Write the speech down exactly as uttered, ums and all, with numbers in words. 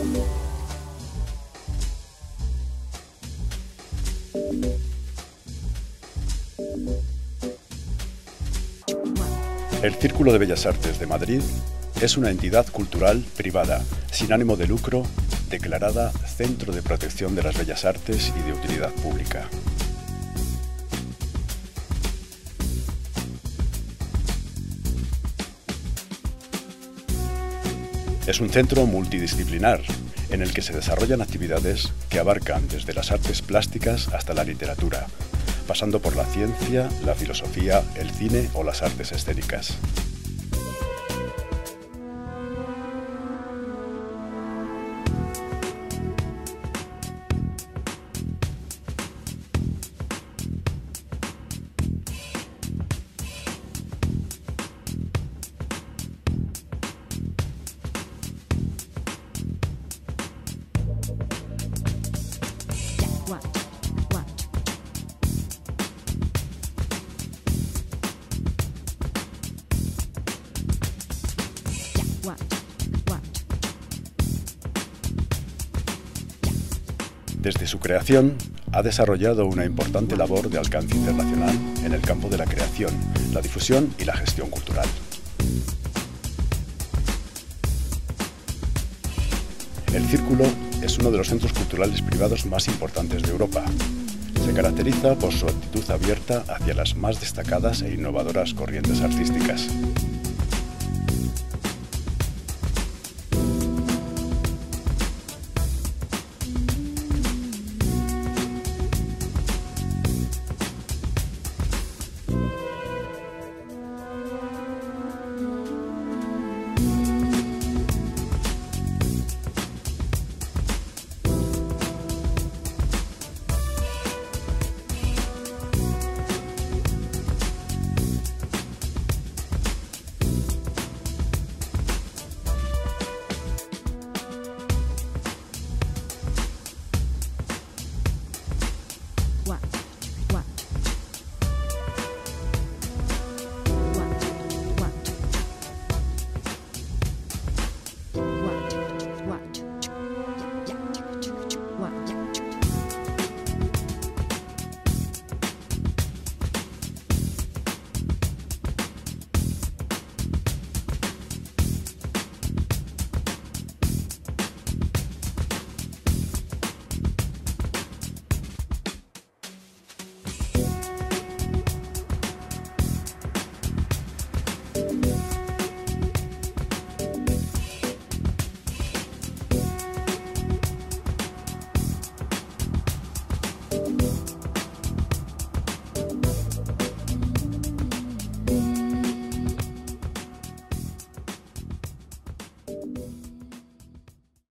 El Círculo de Bellas Artes de Madrid es una entidad cultural privada, sin ánimo de lucro, declarada Centro de Protección de las Bellas Artes y de Utilidad Pública. Es un centro multidisciplinar en el que se desarrollan actividades que abarcan desde las artes plásticas hasta la literatura, pasando por la ciencia, la filosofía, el cine o las artes escénicas. Desde su creación, ha desarrollado una importante labor de alcance internacional en el campo de la creación, la difusión y la gestión cultural. El Círculo es uno de los centros culturales privados más importantes de Europa. Se caracteriza por su actitud abierta hacia las más destacadas e innovadoras corrientes artísticas.